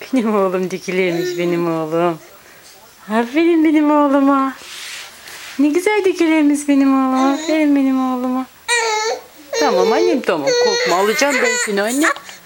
Benim oğlum dikilirmiş benim oğlum. Aferin benim oğluma. Ne güzel dikilirmiş benim oğlum. Aferin benim oğluma. Tamam annem tamam. Korkma alacağım ben seni anne.